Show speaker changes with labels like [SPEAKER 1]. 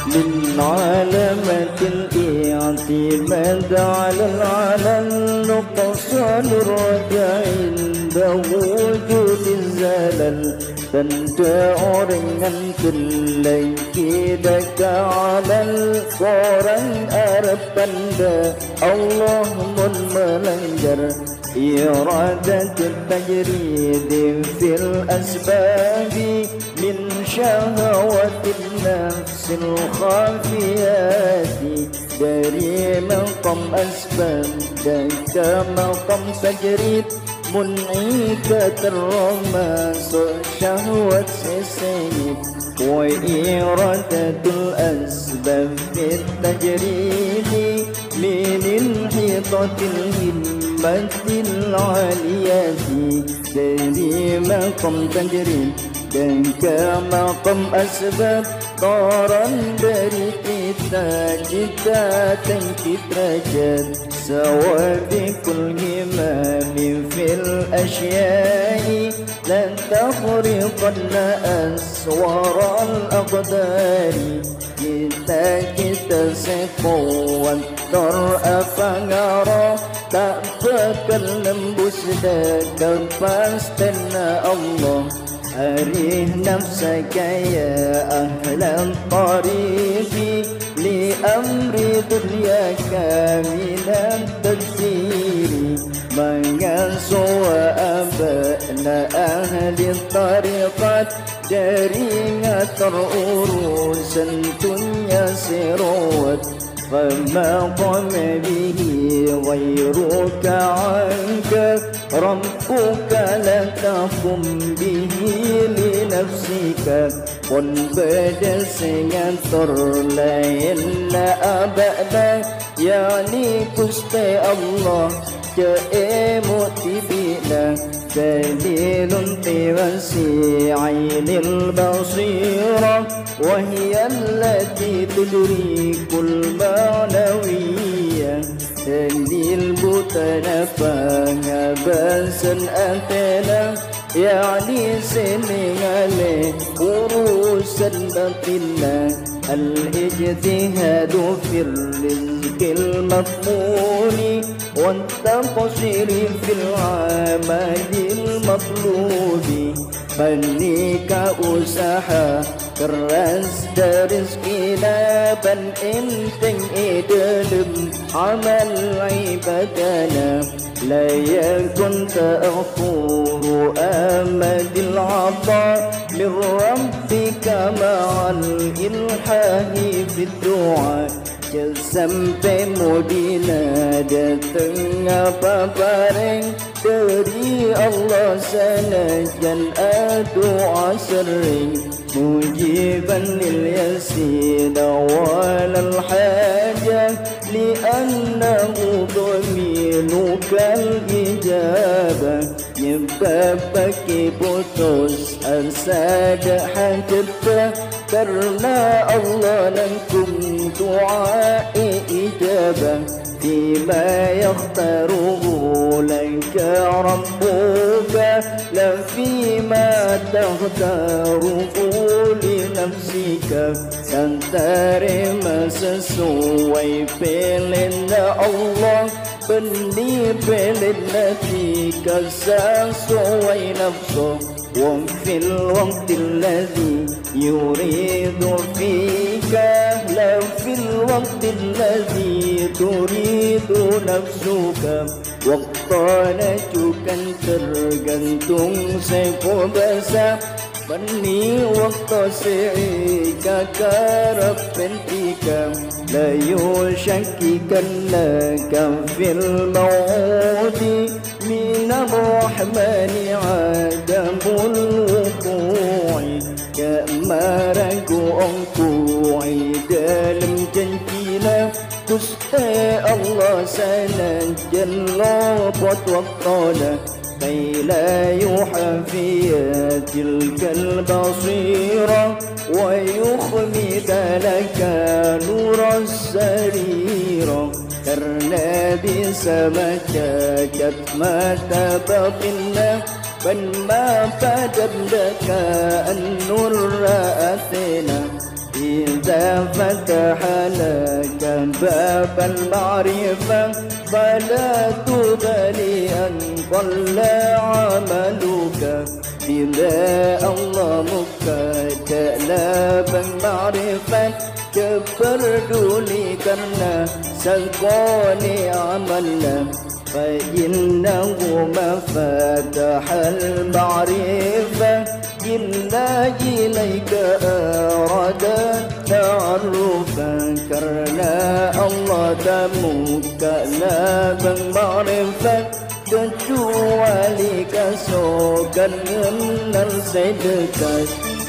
[SPEAKER 1] من علامة الاعتماد على النقصان الرجع عند وجود الزلل تنتهي لك على القرآن أربند اللهم الملنجر إرادة التجريد في الأسباب من شهوة النفس الخافيات dari maqam asbab dan ke maqam tajrid منعك الرماس شهوة السيد وإرادة الأسباب في التجريد من انحطاط الهمة العالية dari maqam tajrid dan ke maqam asbab طارا dari cita dan derajat سوابق الهمام في الأشياء لن تخرقن أسوار الأقدار kita sekuat terapangara tak bakal nembus dekat pastana Allah. أريه نفسك يا أهل الطريق لأمر دنياك من التدبير من سوى أبناء أهل الطريقات جريمة الأروس الدنيا سروت فما قام به غيرك عنك ربك لا تقم به لنفسك قل بدسنا ترلين أبدا يعني كستي الله كأموتي بنا دليل بوسيع عين البصيرة وهي التي تدرك المعنوية دليل بتنفع باسا أتنا يعني سنين عليه ورسا بطلنا الاجتهاد في الرزق المضمون والتقصير في العمل المطلوب بنيك أسحى keras dari rezekina ban enteng idlem amal ibadana la yakun ta'khuru amadil 'ata min rabbika ma'al ilhahi fid du'a sampai Madinah datang apa bareng dari Allah sanajan doa sering mujiban lil yasin wal haja li'annahu dhaminuka al ijabah nyebabak putus asa hajatah karena Allah lakum du'ai ijabah فيما يختاره لك ربك لا فيما تختاره لنفسك تنترم sesuai pilihan Allah benih pilihan tika sesuai nafsu وفي الوقت الذي يريد فيك لا في الوقت الذي تريد نفسك وقتانك tergantung sekobasa bani waktu seika karab pentika la yushakkikanaka fil mawdi min ar-rahmani adamul wuqu'i kama ragu angku'i dalam janjina Gusti Allah sana jalla buat waktana كي لا يحفي تلك البصيرة ويخمد لك نور السريرة karena bisa baca katmata batinna ما فدلك النور رأسنا إذا فتح لك باب المعرفة فلا تبالي أن ضل عملك بما الله كلام معرفة كبردولي كرنا سقوني عملنا فإنه مفاتح المعرفة إلا إليك أراد تعرفا كرنا الله تمك لا معرفة kecuali kasukan dengan sedekah